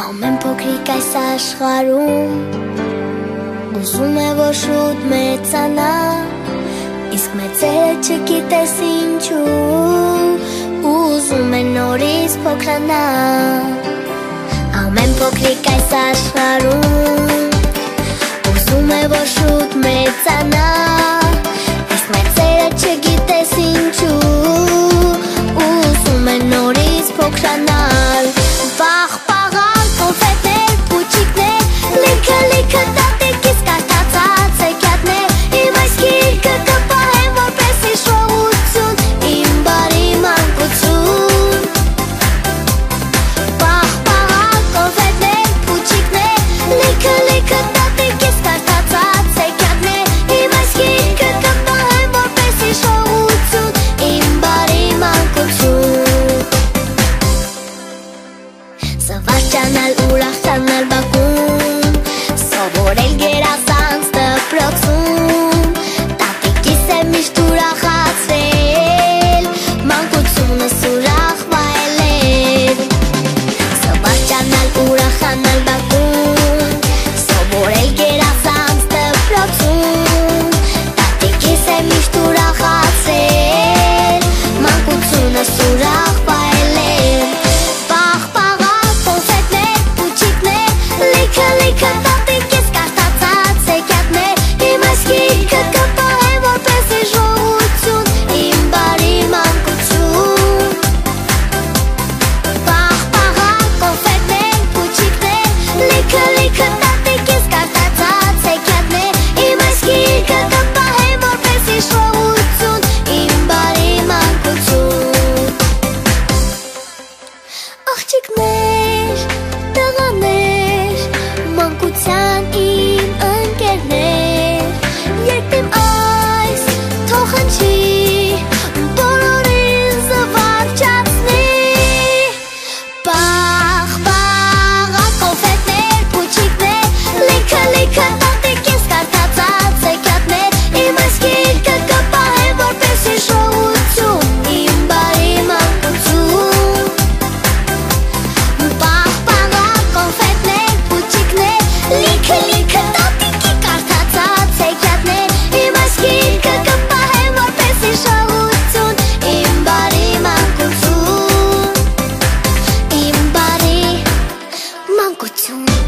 Ամեն փոքրիկ այս աշխարհում ուզում է որ շուտ մեծանա, իսկ մեծերը չգիտես ինչու ուզում է նորից փոքրանա։ Ամեն փոքրիկ այս աշխարհում ուզում է որ շուտ մեծանա, իսկ մեծերը չգիտես ինչու ուզում է նորից փոքրանալ։ Պաղ-պաղան կոնֆետներ, փուչիկներ, լիքը տատիկից կարտացած սեկյատներ, իմ այս գիրկը կպահեմ որպես հիշողություն, իմ բարի մանկություն։ Պաղ-պաղան կոնֆետներ, փուչիկներ, լիքը տատիկից կարտացած սեկյատներ, իմ այս գիրկը կպահեմ որպես հիշողություն, իմ բարի մանկություն։ Զվարճանալ, ուրախ տանալ բակում, սովորել գերազանց դպրոցում, տատիկիս է միշտ ուրախացրել, մանկությունս ուրախ վայելել։ Զվարճանալ, ուրախանալ բակում, սովորել գերազանց դպրոցում, տատիկիս է միշտ ուրախացրել, մանկությունս ուրախ վայելել։ Լիքը տատիկից կարտացած սեկյատներ, իմ այս գիրկը կպահեմ որպես հիշողություն, իմ բարի մանկություն։ Պաղ-պաղան կոնֆետներ, փուչիկներ, լիքը տատիկից կարտացած սեկյատներ, իմ այս գիրկը կպահեմ որպես հիշողություն, իմ բարի մանկություն։ Աղջիկներ, տղաներ, մանկության իմ ընկերներ, երբ իմ այս թող հնչի, բոլորին զվարճացնի։ Պաղ-պաղան կոնֆետներ, փուչիկներ, լիքը տատիկից կարտացած սեկյատներ, իմ այս գիրկը կպահեմ որպես հիշողություն, իմ բարի մանկություն։ Պաղ-պաղան կոնֆետներ, փուչիկներ, լիքը տատիկի կարտացած սեկյատներ, իմ այս գիրկը կպահեմ որպես հիշողություն, իմ բարի մանկություն, իմ բարի մանկություն։